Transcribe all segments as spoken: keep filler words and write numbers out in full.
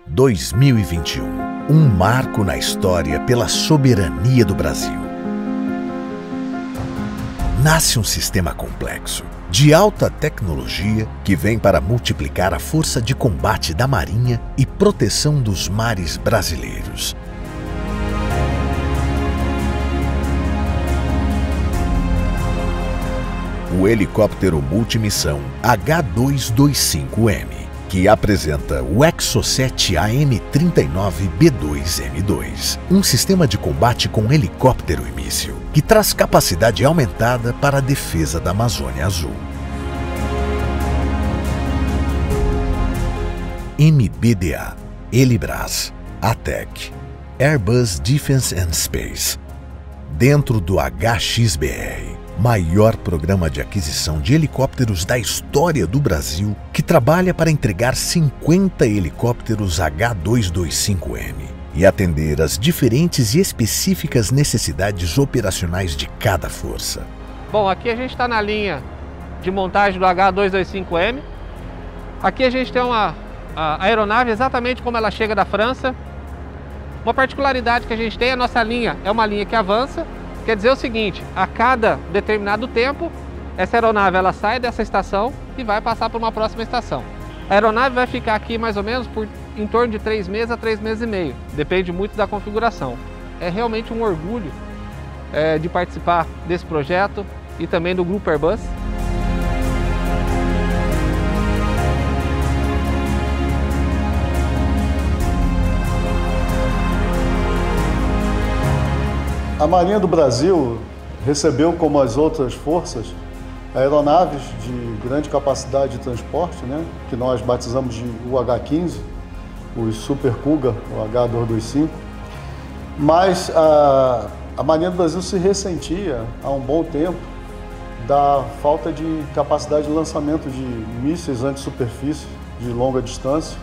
dois mil e vinte e um, um marco na história pela soberania do Brasil. Nasce um sistema complexo, de alta tecnologia, que vem para multiplicar a força de combate da Marinha e proteção dos mares brasileiros. O helicóptero multimissão H duzentos e vinte e cinco M, que apresenta o Exocet A M trinta e nove B dois M dois, um sistema de combate com helicóptero e míssil, que traz capacidade aumentada para a defesa da Amazônia Azul. M B D A, Helibras, A T E C, Airbus Defence and Space. Dentro do H X B R, maior programa de aquisição de helicópteros da história do Brasil, que trabalha para entregar cinquenta helicópteros H duzentos e vinte e cinco M e atender às diferentes e específicas necessidades operacionais de cada força. Bom, aqui a gente está na linha de montagem do H duzentos e vinte e cinco M. Aqui a gente tem uma a aeronave exatamente como ela chega da França. Uma particularidade que a gente tem, a nossa linha é uma linha que avança. Quer dizer o seguinte, a cada determinado tempo, essa aeronave ela sai dessa estação e vai passar para uma próxima estação. A aeronave vai ficar aqui mais ou menos por em torno de três meses a três meses e meio. Depende muito da configuração. É realmente um orgulho é, de participar desse projeto e também do Grupo Airbus. A Marinha do Brasil recebeu, como as outras forças, aeronaves de grande capacidade de transporte, né, que nós batizamos de U H quinze, os Super Cougar, o H duzentos e vinte e cinco. Mas a, a Marinha do Brasil se ressentia há um bom tempo da falta de capacidade de lançamento de mísseis anti-superfície de longa distância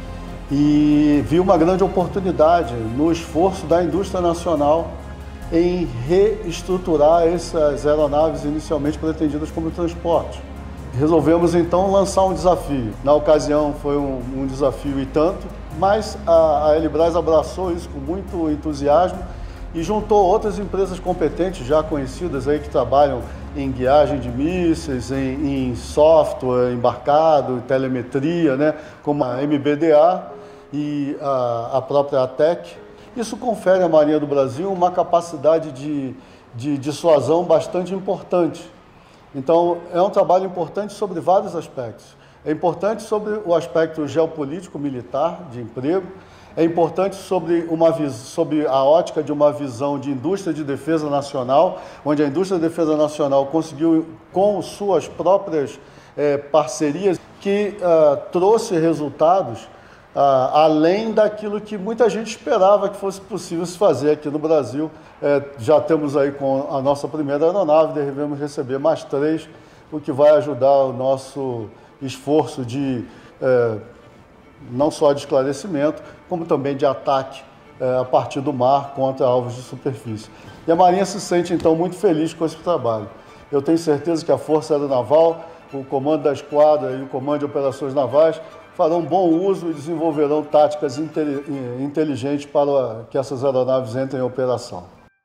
e viu uma grande oportunidade no esforço da indústria nacional em reestruturar essas aeronaves inicialmente pretendidas como transporte. Resolvemos então lançar um desafio. Na ocasião foi um, um desafio e tanto, mas a, a Helibras abraçou isso com muito entusiasmo e juntou outras empresas competentes já conhecidas aí que trabalham em guiagem de mísseis, em, em software embarcado, telemetria, né, como a M B D A e a, a própria A T E C. Isso confere à Marinha do Brasil uma capacidade de, de dissuasão bastante importante. Então, é um trabalho importante sobre vários aspectos. É importante sobre o aspecto geopolítico-militar, de emprego. É importante sobre, uma, sobre a ótica de uma visão de indústria de defesa nacional, onde a indústria de defesa nacional conseguiu, com suas próprias eh, parcerias, que uh, trouxe resultados Uh, além daquilo que muita gente esperava que fosse possível se fazer aqui no Brasil. É, já temos aí com a nossa primeira aeronave, devemos receber mais três, o que vai ajudar o nosso esforço de é, não só de esclarecimento, como também de ataque é, a partir do mar contra alvos de superfície. E a Marinha se sente então muito feliz com esse trabalho. Eu tenho certeza que a Força Aeronaval, o Comando da Esquadra e o Comando de Operações Navais farão bom uso e desenvolverão táticas inteligentes para que essas aeronaves entrem em operação.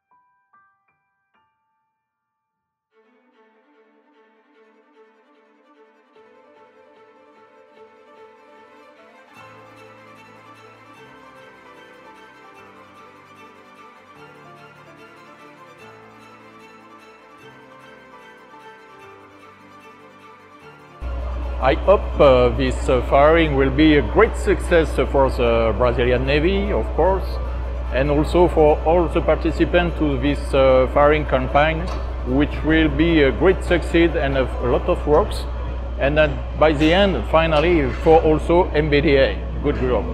I hope uh, this uh, firing will be a great success for the Brazilian Navy, of course, and also for all the participants to this uh, firing campaign, which will be a great success and a lot of works. And then by the end, finally, for also M B D A. Good job.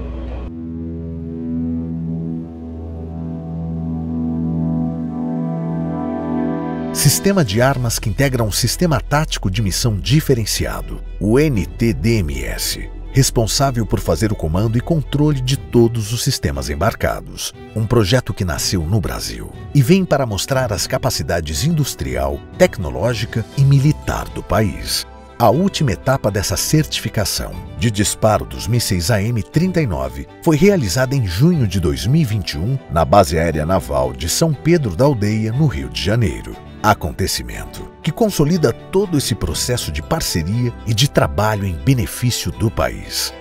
Sistema de armas que integra um sistema tático de missão diferenciado, o N T D M S, responsável por fazer o comando e controle de todos os sistemas embarcados. Um projeto que nasceu no Brasil e vem para mostrar as capacidades industrial, tecnológica e militar do país. A última etapa dessa certificação de disparo dos mísseis A M trinta e nove foi realizada em junho de dois mil e vinte e um na Base Aérea Naval de São Pedro da Aldeia, no Rio de Janeiro. Acontecimento que consolida todo esse processo de parceria e de trabalho em benefício do país.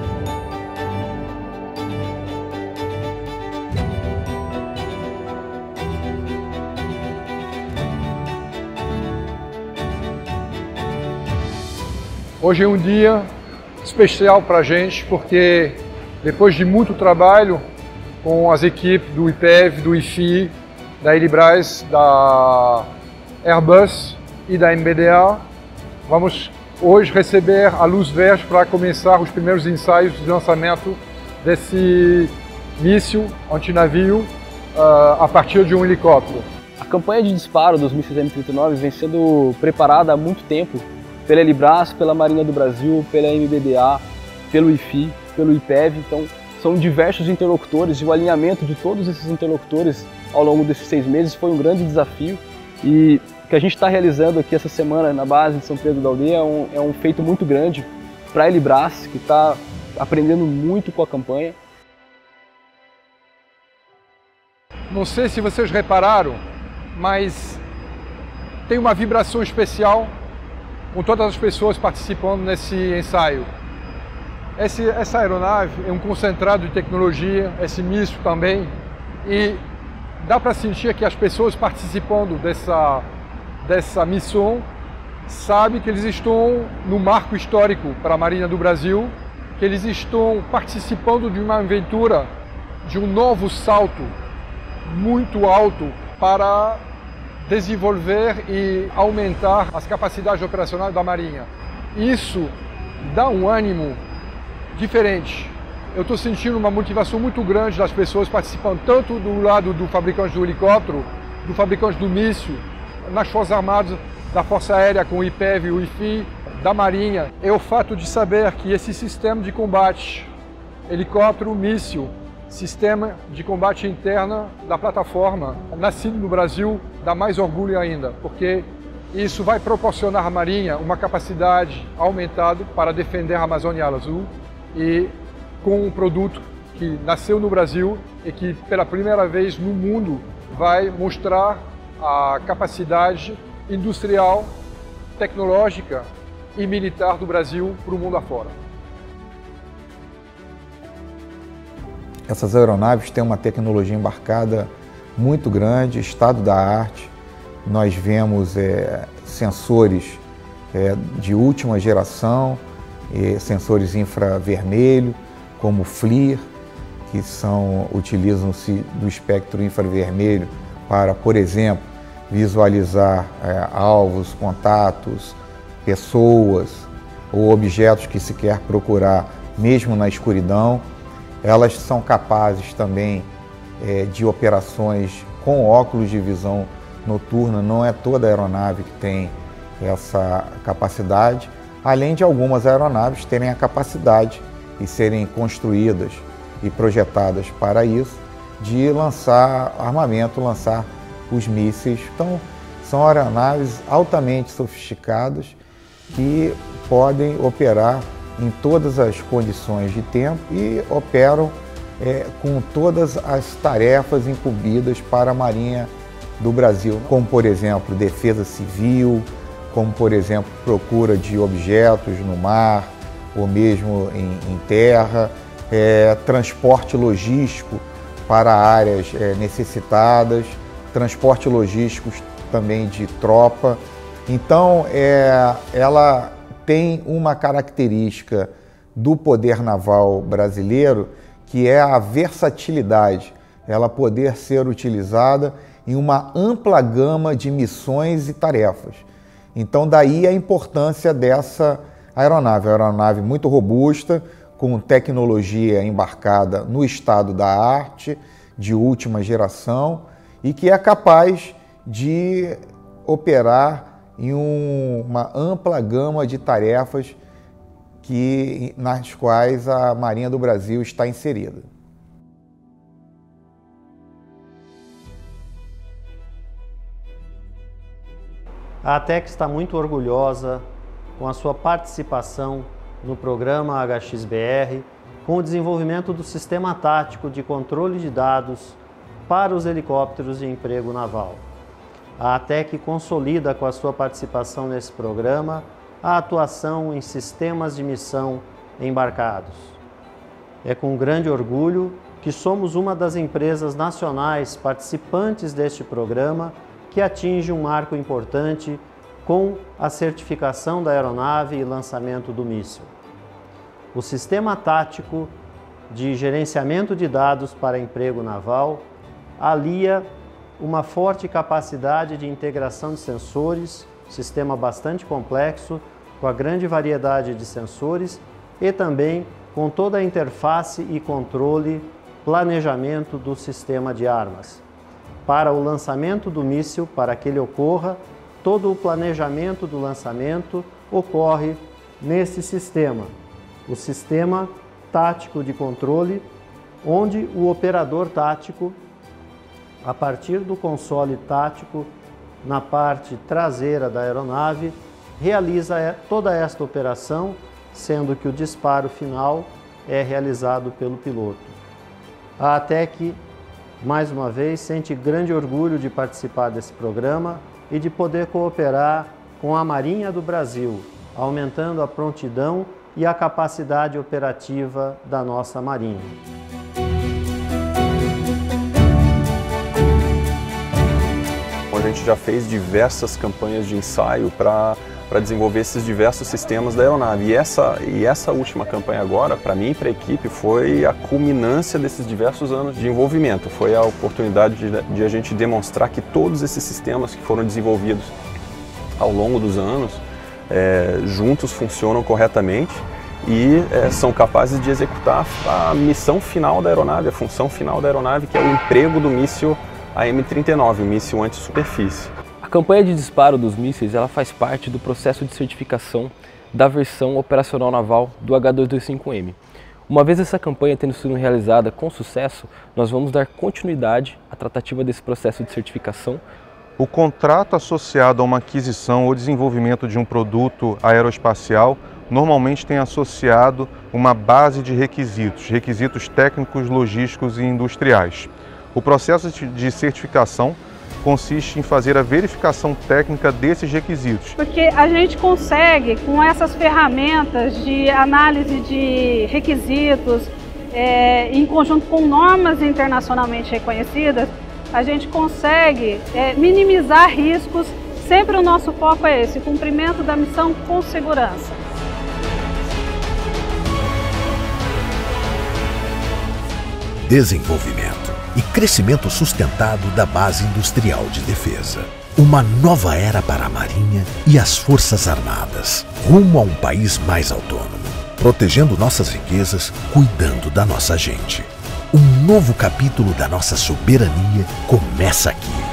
Hoje é um dia especial para a gente, porque depois de muito trabalho com as equipes do I P E V, do I F I, da Elibras, da Airbus e da M B D A, vamos hoje receber a luz verde para começar os primeiros ensaios de lançamento desse míssil antinavio uh, a partir de um helicóptero. A campanha de disparo dos mísseis A M trinta e nove vem sendo preparada há muito tempo pela Elibras, pela Marinha do Brasil, pela M B D A, pelo I F I, pelo I P E V. Então, são diversos interlocutores e o alinhamento de todos esses interlocutores ao longo desses seis meses foi um grande desafio. E o que a gente está realizando aqui essa semana na base de São Pedro da Aldeia é um, é um feito muito grande para a Elibras, que está aprendendo muito com a campanha. Não sei se vocês repararam, mas tem uma vibração especial com todas as pessoas participando nesse ensaio. Esse, essa aeronave é um concentrado de tecnologia, esse míssil também, e dá para sentir que as pessoas participando dessa, dessa missão sabem que eles estão no marco histórico para a Marinha do Brasil, que eles estão participando de uma aventura, de um novo salto muito alto para desenvolver e aumentar as capacidades operacionais da Marinha. Isso dá um ânimo diferente. Eu estou sentindo uma motivação muito grande das pessoas participando, tanto do lado do fabricante do helicóptero, do fabricante do míssil, nas Forças Armadas, da Força Aérea com o I P E V e o I F I, da Marinha. É o fato de saber que esse sistema de combate, helicóptero, míssil, sistema de combate interna da plataforma, nascido no Brasil, dá mais orgulho ainda, porque isso vai proporcionar à Marinha uma capacidade aumentada para defender a Amazônia Azul e com um produto que nasceu no Brasil e que pela primeira vez no mundo vai mostrar a capacidade industrial, tecnológica e militar do Brasil para o mundo afora. Essas aeronaves têm uma tecnologia embarcada muito grande, estado da arte. Nós vemos é, sensores é, de última geração, é, sensores infravermelho, como o FLIR, que são, utilizam-se do espectro infravermelho para, por exemplo, visualizar é, alvos, contatos, pessoas ou objetos que se quer procurar mesmo na escuridão. Elas são capazes também é, de operações com óculos de visão noturna, não é toda aeronave que tem essa capacidade, além de algumas aeronaves terem a capacidade e serem construídas e projetadas para isso, de lançar armamento, lançar os mísseis. Então, são aeronaves altamente sofisticadas que podem operar em todas as condições de tempo e operam é, com todas as tarefas incumbidas para a Marinha do Brasil, como, por exemplo, defesa civil, como, por exemplo, procura de objetos no mar ou mesmo em, em terra, é, transporte logístico para áreas é, necessitadas, transporte logístico também de tropa. Então, é, ela tem uma característica do poder naval brasileiro, que é a versatilidade, ela poder ser utilizada em uma ampla gama de missões e tarefas. Então daí a importância dessa aeronave, uma aeronave muito robusta, com tecnologia embarcada no estado da arte, de última geração, e que é capaz de operar em um, uma ampla gama de tarefas que, nas quais a Marinha do Brasil está inserida. A ATEC está muito orgulhosa com a sua participação no programa H X B R, com o desenvolvimento do sistema tático de controle de dados para os helicópteros de emprego naval. A ATEC consolida com a sua participação nesse programa a atuação em sistemas de missão embarcados. É com grande orgulho que somos uma das empresas nacionais participantes deste programa que atinge um marco importante com a certificação da aeronave e lançamento do míssil. O sistema tático de gerenciamento de dados para emprego naval alia uma forte capacidade de integração de sensores, sistema bastante complexo, com a grande variedade de sensores e também com toda a interface e controle, planejamento do sistema de armas. Para o lançamento do míssil, para que ele ocorra, todo o planejamento do lançamento ocorre nesse sistema, o sistema tático de controle, onde o operador tático, a partir do console tático, na parte traseira da aeronave, realiza toda esta operação, sendo que o disparo final é realizado pelo piloto. A ATEC, mais uma vez, sente grande orgulho de participar desse programa e de poder cooperar com a Marinha do Brasil, aumentando a prontidão e a capacidade operativa da nossa Marinha. A gente já fez diversas campanhas de ensaio para para desenvolver esses diversos sistemas da aeronave. E essa, e essa última campanha agora, para mim e para a equipe, foi a culminância desses diversos anos de envolvimento. Foi a oportunidade de, de a gente demonstrar que todos esses sistemas que foram desenvolvidos ao longo dos anos, é, juntos funcionam corretamente e é, são capazes de executar a missão final da aeronave, a função final da aeronave, que é o emprego do míssil A M trinta e nove, o míssil anti-superfície. A campanha de disparo dos mísseis ela faz parte do processo de certificação da versão operacional naval do H duzentos e vinte e cinco M. Uma vez essa campanha tendo sido realizada com sucesso, nós vamos dar continuidade à tratativa desse processo de certificação. O contrato associado a uma aquisição ou desenvolvimento de um produto aeroespacial normalmente tem associado uma base de requisitos, requisitos técnicos, logísticos e industriais. O processo de certificação consiste em fazer a verificação técnica desses requisitos. Porque a gente consegue, com essas ferramentas de análise de requisitos, é, em conjunto com normas internacionalmente reconhecidas, a gente consegue é, minimizar riscos. Sempre o nosso foco é esse, o cumprimento da missão com segurança. Desenvolvimento e crescimento sustentado da base industrial de defesa. Uma nova era para a Marinha e as Forças Armadas, rumo a um país mais autônomo, protegendo nossas riquezas, cuidando da nossa gente. Um novo capítulo da nossa soberania começa aqui.